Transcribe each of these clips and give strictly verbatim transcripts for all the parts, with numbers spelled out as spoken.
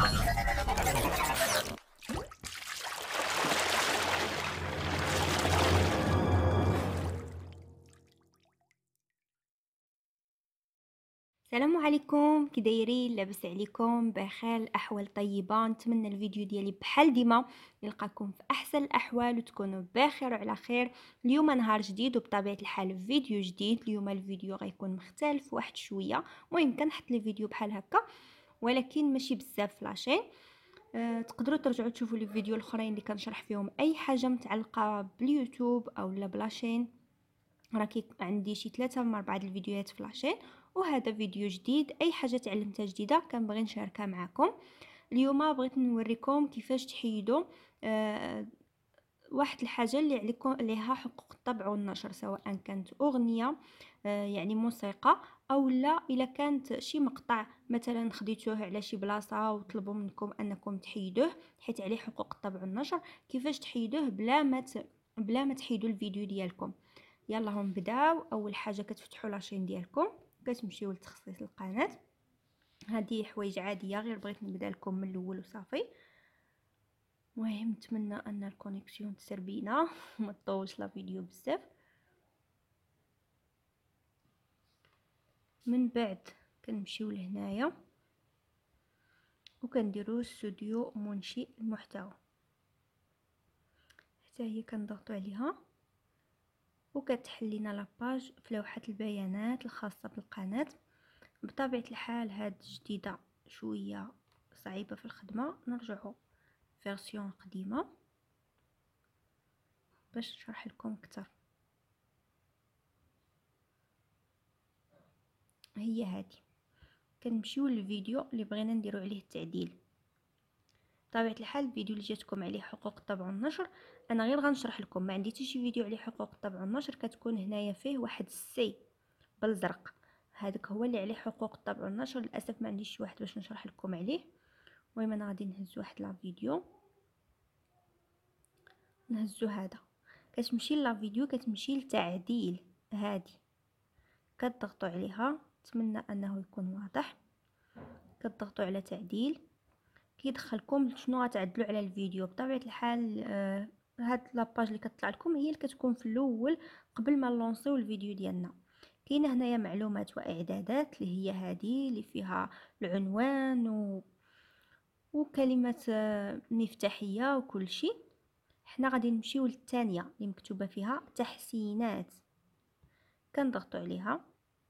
السلام عليكم، كي دايرين؟ لاباس عليكم؟ بخير، الاحوال طيبه. نتمنى الفيديو ديالي بحال ديما يلقاكم في احسن الاحوال وتكونوا بخير وعلى خير. اليوم نهار جديد وبطبيعه الحال فيديو جديد. اليوم الفيديو غيكون مختلف واحد شويه، المهم كنحط لي فيديو بحال هكا ولكن ماشي بزاف في لاشين. أه تقدروا ترجعوا تشوفوا لي فيديو الاخرين اللي كنشرح فيهم اي حاجه متعلقه باليوتيوب او لا بلاشين. راه كي عندي شي ثلاثة من أربعة الفيديوهات في لاشين، وهذا فيديو جديد. اي حاجه تعلمتها جديده كنبغي نشاركها معكم. اليوم بغيت نوريكم كيفاش تحيدوا آه واحد الحاجه اللي عليكم عليها حقوق الطبع والنشر، سواء كانت اغنيه آه يعني موسيقى، او لا الا كانت شي مقطع مثلا خديتوه على شي بلاصه وطلبوا منكم انكم تحيدوه حيت عليه حقوق الطبع والنشر. كيفاش تحيدوه بلا ما ت... بلا ما تحيدوا الفيديو ديالكم؟ يلا هم بداو. اول حاجه كتفتحوا لاشين ديالكم، كتمشيو لتخصيص القناه. هذه حوايج عاديه، غير بغيت نبدا لكم من الاول وصافي. المهم نتمنى ان الكونيكسيون تسير بينا وما تطولش لا فيديو بزاف. من بعد كنمشيو لهنايا وكنديروا استوديو منشئ المحتوى، حتى هي كنضغطوا عليها وكتحل لنا لاباج في لوحه البيانات الخاصه بالقناه. بطبيعه الحال هاد جديده شويه صعيبه في الخدمه، نرجعوا فيرسيون قديمه باش نشرح لكم اكثر. هي هذه، كنمشيو للفيديو اللي بغينا نديرو عليه التعديل. بطبيعه الحال الفيديو اللي جاتكم عليه حقوق الطبع والنشر انا غير غنشرح لكم، ما عندي حتى شي فيديو عليه حقوق الطبع والنشر. كتكون هنايا فيه واحد السي بالزرق، هذاك هو اللي عليه حقوق الطبع والنشر. للاسف ما عنديش شي واحد باش نشرح لكم عليه. المهم انا غادي نهز واحد لا فيديو، نهزو هذا. كتمشي لا فيديو، كتمشي لتعديل، هذه كتضغطوا عليها. نتمنى انه يكون واضح. كتضغطوا على تعديل، كيدخلكم شنو غتعدلوا على الفيديو. بطبيعه الحال آه هاد لاباج اللي كتطلع لكم هي اللي كتكون في الاول قبل ما نلونسيو الفيديو ديالنا. كاينه هنايا معلومات واعدادات اللي هي هذه اللي فيها العنوان و... وكلمه آه مفتاحيه وكل شيء. حنا غادي نمشيو للثانيه اللي مكتوبه فيها تحسينات، كنضغطوا عليها.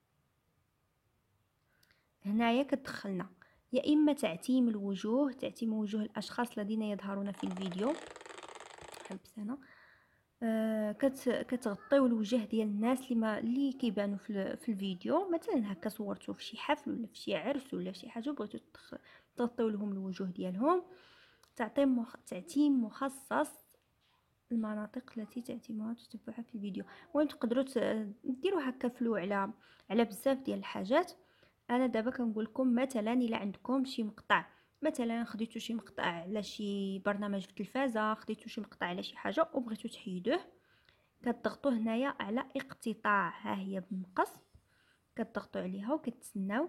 هنايا كتدخلنا يا اما تعتيم الوجوه، تعتيم وجوه الاشخاص الذين يظهرون في الفيديو. حبس انا آه كت كتغطيو الوجه ديال الناس اللي ما اللي كيبانوا في, في الفيديو. مثلا هكا صورتو في شي حفل ولا في شي عرس ولا شي حاجه بغيتو تغطيو لهم الوجوه ديالهم. تعطيم مخ... تعتيم مخصص المناطق التي تعتمها تتبعها في الفيديو. المهم تقدروا ديروا هكا فلو على على بزاف ديال الحاجات. انا دابا كنقول لكم مثلا الا عندكم شي مقطع، مثلا خديتو شي مقطع على شي برنامج في التلفازه، خديتو شي مقطع على شي حاجه وبغيتو تحيدوه، كتضغطوا هنايا على اقتطاع، ها هي بالمقص، كتضغطوا عليها وكتسناو.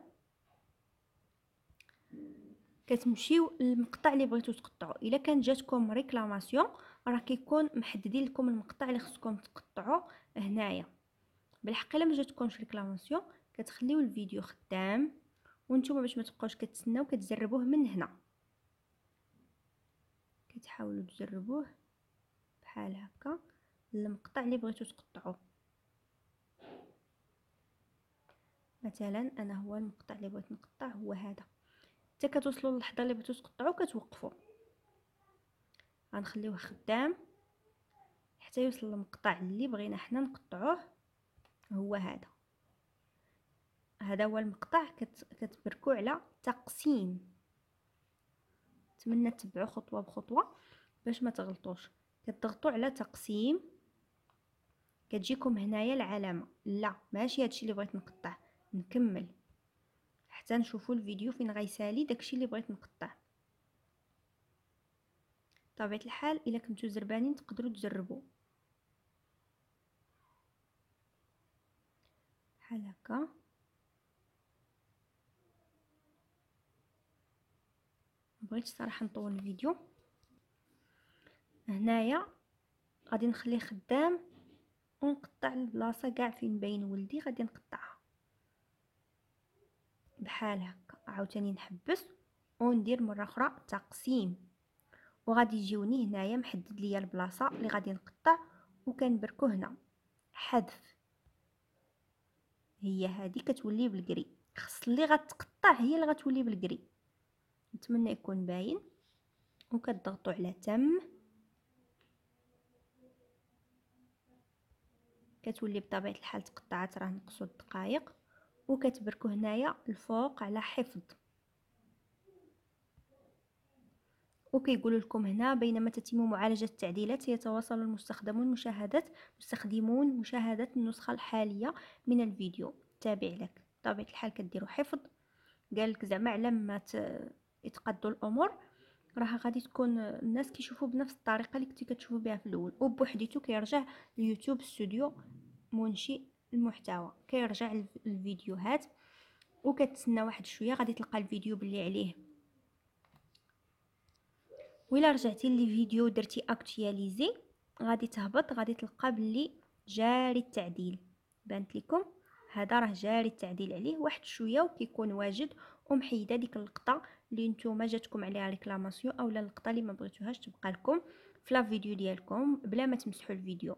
كتمشيو للمقطع اللي بغيتو تقطعوا. الا كان جاتكم ريكلاماسيون راه كيكون محددين لكم المقطع اللي خصكم تقطعوا هنايا. بالحق الا ما جاتكمش ريكلاماسيون كتخليو الفيديو خدام، وانتم باش ما تبقاوش كتسناو كتجربوه من هنا. كتحاولوا تجربوه بحال هكا المقطع اللي بغيتو تقطعوه. مثلا انا هو المقطع اللي بغيت نقطع هو هذا. حتى كتوصلوا للحظه اللي بغيتو تقطعوه كتوقفوا، غنخليوه خدام حتى يوصل المقطع اللي بغينا حنا نقطعوه. هو هذا، هذا هو المقطع. كت... كتبركوا على تقسيم. نتمنى تتبعوا خطوه بخطوه باش ما تغلطوش. كتضغطوا على تقسيم، كتجيكم هنايا العلامه. لا ماشي هادشي اللي بغيت نقطع، نكمل حتى نشوفوا الفيديو فين غيسالي داكشي اللي بغيت نقطع. بطبيعه الحال الا كنتو زربانين تقدروا تجربوا بحال هكا. مبغيتش صراحه نطول الفيديو. هنايا غادي نخليه خدام ونقطع البلاصه كاع فين باين ولدي، غادي نقطعها بحال هكا. عاوتاني نحبس وندير مره اخرى تقسيم، وغادي يجيوني هنايا محدد ليا البلاصه اللي غادي نقطع وكنبركو هنا حذف. هي هذه كتولي بالكري، خص اللي غتقطع هي اللي غتولي بالكري. نتمنى يكون باين. وكتضغطوا على تم، كتولي بطبيعه الحال تقطعات، راه نقصوا الدقائق. وكتبركوا هنايا الفوق على حفظ. وكيقولوا لكم هنا بينما تتم معالجة التعديلات يتواصل المستخدمون مشاهدة مستخدمون مشاهدة النسخة الحالية من الفيديو تابع لك. بطبيعة الحال كديروا حفظ، قالك زعما على ما يتقادوا الامور راه غادي تكون الناس كيشوفوا بنفس الطريقه اللي كنتي كتشوفوا بها في الاول، وبوحديتو كيرجع اليوتيوب ستوديو منشئ المحتوى كيرجع الفيديوهات. وكتسنى واحد شويه غادي تلقى الفيديو باللي عليه. وإلا رجعتي للفيديو درتي اكتواليزي غادي تهبط، غادي تلقى باللي جاري التعديل. بانت لكم هذا راه جاري التعديل عليه واحد شويه وكيكون واجد، ومحيده ديك اللقطه اللي نتوما جاتكم عليها ريكلاماسيون اولا اللقطه اللي ما بغيتوهاش تبقى لكم في لا فيديو ديالكم بلا ما تمسحوا الفيديو.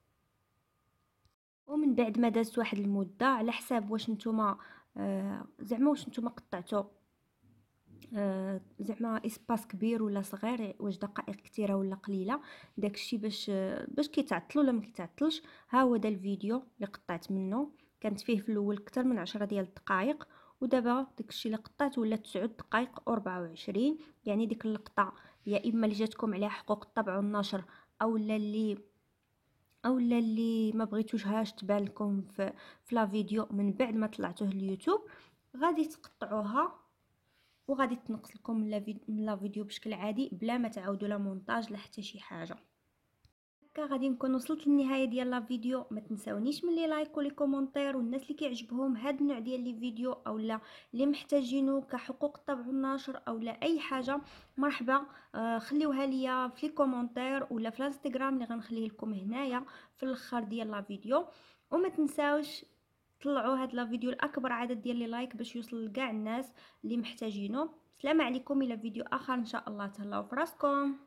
ومن بعد ما دازت واحد المده على حساب واش نتوما آه زعما واش نتوما قطعتوا آه زعما اسباس كبير ولا صغير، واش دقائق كثيره ولا قليله، داكشي باش آه باش كيتعطل ولا ما كيتعطلش. ها هو دا الفيديو اللي قطعت منه، كانت فيه في الاول اكثر من عشرة ديال الدقائق، ودابا داكشي اللي قطعت ولا تسعة دقائق وأربعة وعشرين. يعني ديك اللقطه يا اما اللي جاتكم عليها حقوق الطبع والنشر اولا اللي اولا اللي ما بغيتوهاش تبان لكم في في لا فيديو من بعد ما طلعتوه اليوتيوب، غادي تقطعوها وغادي تنقص لكم من لا فيديو بشكل عادي بلا ما تعاودوا لا مونتاج لا حتى شي حاجه. هكا غادي نكون وصلت للنهايه ديال لا فيديو. ما تنساونيش من لي لايك ولي كومونتير، والناس اللي كيعجبهم هذا النوع ديال لي فيديو اولا اللي محتاجينه كحقوق الطبع والنشر اولا اي حاجه مرحبا آه خليوها ليا في لي كومونتير ولا في الانستغرام اللي غنخليه لكم هنايا في الاخر ديال لا فيديو. وما تنساوش طلعوا هاد لا فيديو لاكبر عدد ديال لي لايك باش يوصل لكاع الناس اللي محتاجينه. السلام عليكم، الى فيديو اخر ان شاء الله. تهلاو فراسكم.